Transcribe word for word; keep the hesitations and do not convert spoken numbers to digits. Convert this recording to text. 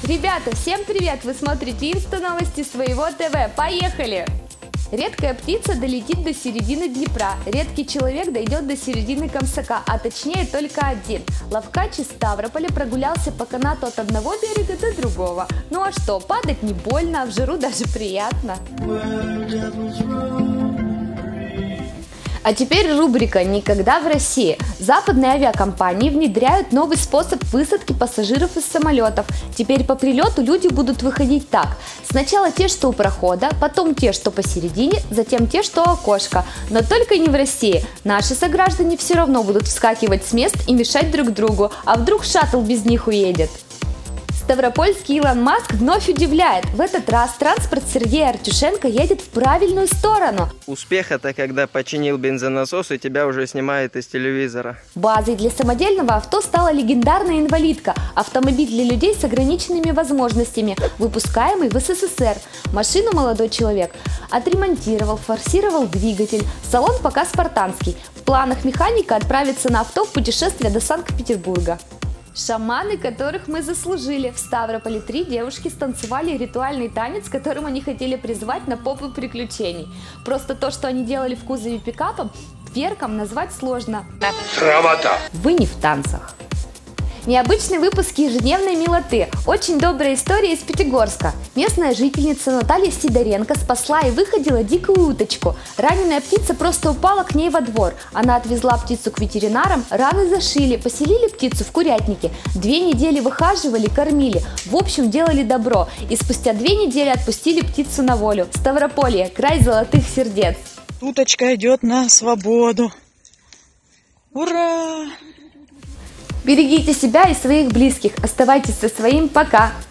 Ребята, всем привет! Вы смотрите инста-новости своего ТВ. Поехали! Редкая птица долетит до середины Днепра. Редкий человек дойдет до середины Комсака, а точнее только один. Ловкач из Ставрополя прогулялся по канату от одного берега до другого. Ну а что, падать не больно, а в жару даже приятно. А теперь рубрика «Никогда в России». Западные авиакомпании внедряют новый способ высадки пассажиров из самолетов. Теперь по прилету люди будут выходить так. Сначала те, что у прохода, потом те, что посередине, затем те, что у окошка. Но только не в России. Наши сограждане все равно будут вскакивать с мест и мешать друг другу. А вдруг шаттл без них уедет? Ставропольский Илон Маск вновь удивляет. В этот раз транспорт Сергея Артюшенко едет в правильную сторону. Успех — это когда починил бензонасос и тебя уже снимает из телевизора. Базой для самодельного авто стала легендарная инвалидка. Автомобиль для людей с ограниченными возможностями, выпускаемый в СССР. Машину молодой человек отремонтировал, форсировал двигатель. Салон пока спартанский. В планах механика отправиться на авто в путешествие до Санкт-Петербурга. Шаманы, которых мы заслужили. В Ставрополе три девушки станцевали ритуальный танец, которым они хотели призвать на попу приключений. Просто то, что они делали в кузове пикапа, фейерверком назвать сложно. Срамота! Вы не в танцах. Необычный выпуск ежедневной милоты. Очень добрая история из Пятигорска. Местная жительница Наталья Сидоренко спасла и выходила дикую уточку. Раненая птица просто упала к ней во двор. Она отвезла птицу к ветеринарам, раны зашили, поселили птицу в курятнике. Две недели выхаживали, кормили. В общем, делали добро. И спустя две недели отпустили птицу на волю. Ставрополье, край золотых сердец. Уточка идет на свободу. Ура! Берегите себя и своих близких. Оставайтесь со своим. Пока!